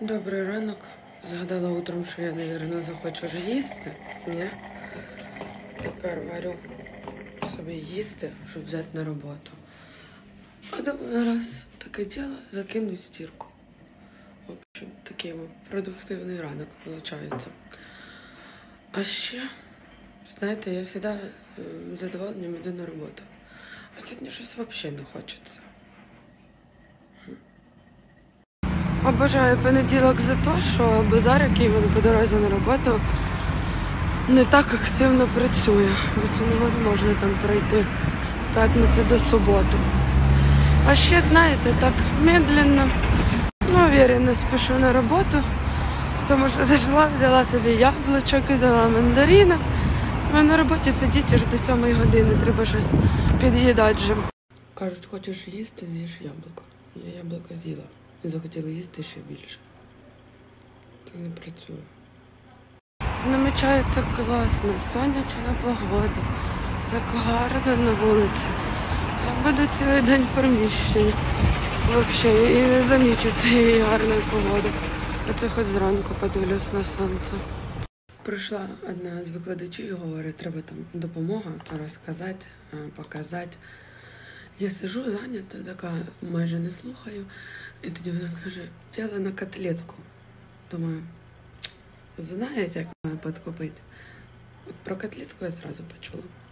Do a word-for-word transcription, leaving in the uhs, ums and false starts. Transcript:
Добрий ранок. Згадала утром, що я, мабуть, захочу вже їсти. Ні? Тепер варю собі їсти, щоб взяти на роботу. А думаю, раз таке діло, закину стірку. В общем, такий продуктивний ранок виходить. А ще, знаєте, я завжди з задоволенням йду на роботу. А сьогодні щось взагалі не хочеться. Обожаю понеділок за те, що базар, який він по дорозі на роботу, не так активно працює. Бо це невозможно там пройти з п'ятниці до суботи. А ще, знаєте, так медленно, ну, уверенно спішу на роботу, тому що зайшла, взяла собі яблучок, взяла мандарина. А на роботі сидіти аж до сьомої години, треба щось під'їдати вже. Кажуть, хочеш їсти, з'їж яблуко. Я яблуко з'їла. І захотіли їсти ще більше. Це не працює. Намічається класно, сонячна погода. Так гарно на вулиці. Я буду цілий день в приміщенні. Взагалі, і не замічу цієї гарної погоди. А це хоч зранку подивлюсь на сонце. Прийшла одна з викладачів і говорить, треба там допомога розказати, показати. Я сижу зайнята, така майже не слухаю. І тоді вона каже, діла на котлетку. Думаю, знаєте, як мене підкупити? От про котлетку я одразу почула.